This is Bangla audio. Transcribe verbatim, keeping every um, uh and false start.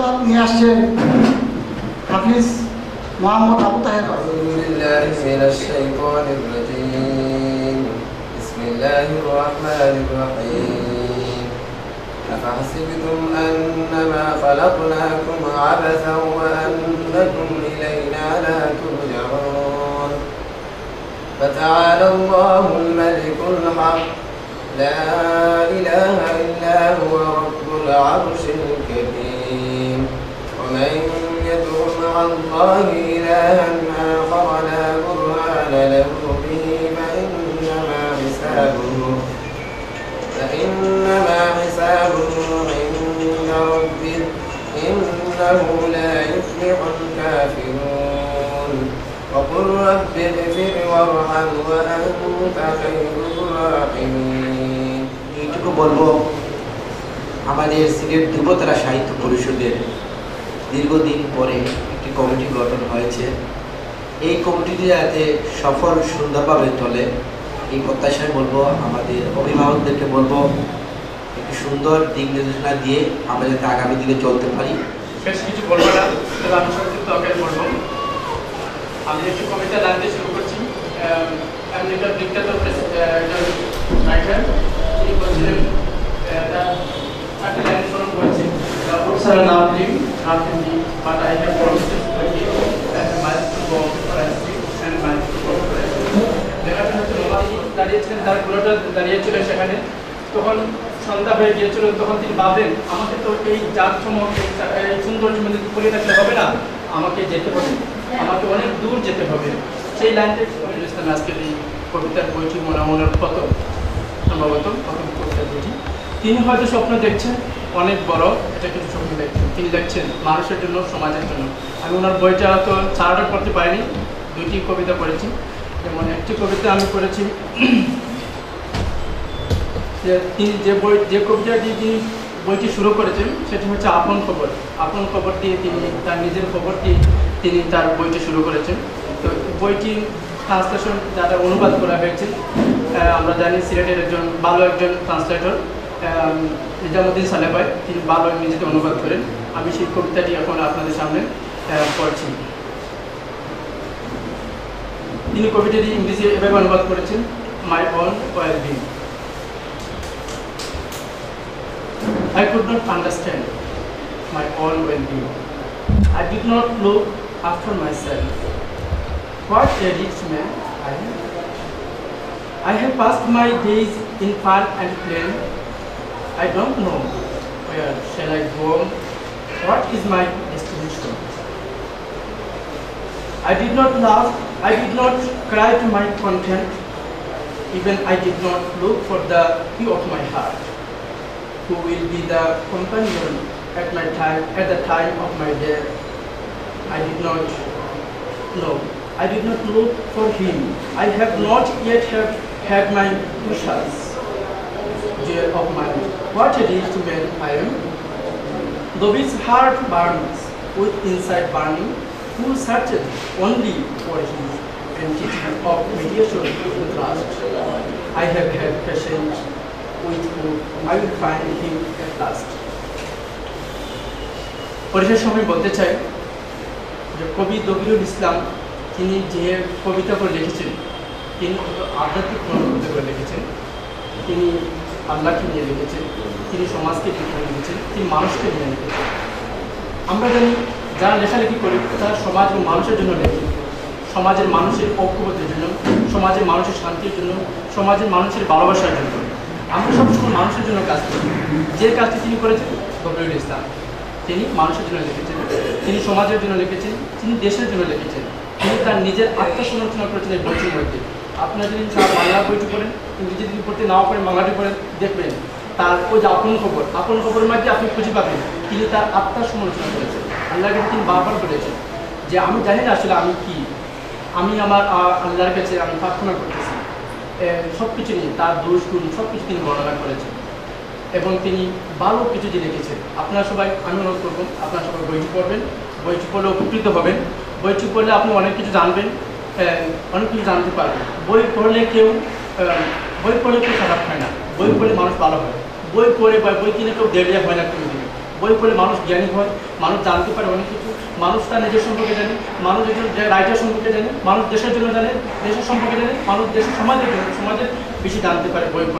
তেলাওয়াত নিয়ে আসছেন হাফিজ মোহাম্মদ আবু তাহের। আউযু বিল্লাহি মিনাশ শাইতানির রাজীম। বিসমিল্লাহির রাহমানির রাহিম। আফাহাসিবতুম আন্নামা খালাকনাকুম আবাসান ওয়া আন্নাকুম ইলাইনা লা তুরজাউন। ফাতাআলা আল্লাহুল মালিকুল হক লা ইলাহা ইল্লা হুয়া রাব্বুল আরশিল কারীম। ওয়া মান يدعو مع الله إلها آخر لا برهان له به فإنما حسابه فإنما حسابه عند ربه إنه لا يفلح الكافرون وقل رب اغفر وارحم وأنت خير الراحمين। এইটুকু বলবো, আমাদের সিলেট যুবতারা সাহিত্য পরিষদের দীর্ঘদিন পরে একটি কমিটি গঠন হয়েছে। এই কমিটিটি যাতে সফল সুন্দরভাবে চলে এই প্রত্যাশায় বলবো, আমাদের অভিভাবকদেরকে বলবো একটি সুন্দর দিক নির্দেশনা দিয়ে আমরা যাতে আগামী দিকে চলতে পারি। বেশ কিছু বলবো না, তবে আমি সংক্ষিপ্ত আকারে বলবো। আমি একটি কবিতা লাইন দিয়ে শুরু করছি। আমেরিকার বিখ্যাত রাইটার তিনি বলছিলেন, একটা লাইন স্মরণ করেছি, nothing deep, but I have promised to forgive and miles to go for Piracy and miles to go for Piracy. যেখানে হচ্ছে নবাবী দাঁড়িয়েছিলেন, তার ঘোড়াটা দাঁড়িয়েছিলেন সেখানে। তখন সন্ধ্যা হয়ে গিয়েছিল, তখন তিনি ভাবলেন আমাকে তো এই জাঁকজমক এই সৌন্দর্য মধ্যে পড়ে থাকলে হবে না, আমাকে যেতে হবে, আমাকে অনেক দূর যেতে হবে। সেই লাইনটা ইসলাম আজকের এই কবিতার বইটি মনে মনের কত সম্ভবত প্রথম কবিতার বইটি। তিনি হয়তো স্বপ্ন দেখছেন অনেক বড়, এটা কিছু স্বপ্ন দেখছেন। তিনি দেখছেন মানুষের জন্য, সমাজের জন্য। আমি ওনার বইটা তো সারাটা পড়তে পারিনি, দুইটি কবিতা পড়েছি। যেমন একটি কবিতা আমি পড়েছি, যে তিনি যে বই যে কবিতা দিয়ে তিনি বইটি শুরু করেছেন সেটি হচ্ছে আপন খবর। আপন খবর দিয়ে তিনি তার নিজের খবর দিয়ে তিনি তার বইটি শুরু করেছেন। তো বইটি ট্রান্সলেশন যারা অনুবাদ করা হয়েছে, আমরা জানি সিলেটের একজন ভালো একজন ট্রান্সলেটর নিজামুদ্দিন সালেহ ভাই, তিনি ভালো ইংরেজিতে অনুবাদ করেন। আমি সেই কবিতাটি এখন আপনাদের সামনে পড়ছি। তিনি কবিতাটি ইংরেজি এভাবে অনুবাদ করেছেন, my own wellbeing. I could not understand my own well-being. I did not look after myself. What a rich man I am. I have passed my days in fun and play. I don't know where shall I go. What is my destination? I did not laugh. I did not cry to my content. Even I did not look for the key of my heart, who will be the companion at my time, at the time of my death. I did not know. I did not look for him. I have not yet have had my wishes. Dear of mine, what a rich man I am. Though his heart burns with inside burning, who searches only for his entity of mediation and trust. I have had patience with whom I will find him at last. পরিশেষ সময় বলতে চাই যে কবি দবিরুল ইসলাম তিনি যে কবিতাগুলো লিখেছেন, তিনি আধ্যাত্মিক কবিতা করে লিখেছেন, তিনি আল্লাহকে নিয়ে লিখেছেন, তিনি সমাজকে নিয়ে লিখেছেন, তিনি মানুষকে নিয়ে লিখেছেন। আমরা জানি যারা লেখালেখি করি তারা সমাজ এবং মানুষের জন্য লেখে, সমাজের মানুষের ঐক্যবদ্ধের জন্য, সমাজের মানুষের শান্তির জন্য, সমাজের মানুষের ভালোবাসার জন্য। আমরা সবসময় মানুষের জন্য কাজ করি। যে কাজটি তিনি করেছেন দবিরুল ইসলাম, তিনি মানুষের জন্য লিখেছেন, তিনি সমাজের জন্য লিখেছেন, তিনি দেশের জন্য লিখেছেন। তিনি তার নিজের আত্মসমালোচনা করেছেন এই বইটির মধ্যে। আপনারা যদি বাংলা বইটি পড়েন, ইংরেজি যদি পড়তে নাও পারেন, বাংলাটি পড়েন, দেখবেন তার ওই যে আপন খবর, আপন খবরের মধ্যে আপনি খুঁজে পাবেন তিনি তার আত্মার সমালোচনা করেছেন। আল্লাহর কাছে তিনি বারবার বলেছেন যে আমি জানি না আসলে আমি কি, আমি আমার আল্লাহর কাছে আমি প্রার্থনা করতেছি। সব কিছু নিয়ে তার দোষ গুণ সব কিছু তিনি বর্ণনা করেছেন এবং তিনি ভালো কিছু যে লিখেছেন। আপনারা সবাই, আমি অনুরোধ করবো আপনারা সবাই বইটি পড়বেন, বইটি পড়লে উপকৃত হবেন, বইটি পড়লে আপনি অনেক কিছু জানবেন, অনেক কিছু জানতে পারবেন। বই পড়লে কেউ বই পড়লে কেউ খারাপ হয় না, বই পড়লে মানুষ ভালো হয়। বই পড়ে বা বই কিনে কেউ দেড়িয়া হয় না, কোনো দিকে বই পড়লে মানুষ জ্ঞানী হয়, মানুষ জানতে পারে অনেক কিছু, মানুষ তার নিজের সম্পর্কে জানে, মানুষ একজন রাইটার সম্পর্কে জানে, মানুষ দেশের জন্য জানে, দেশের সম্পর্কে জানে, মানুষ দেশের সমাজের জন্য সমাজের বেশি জানতে পারে বই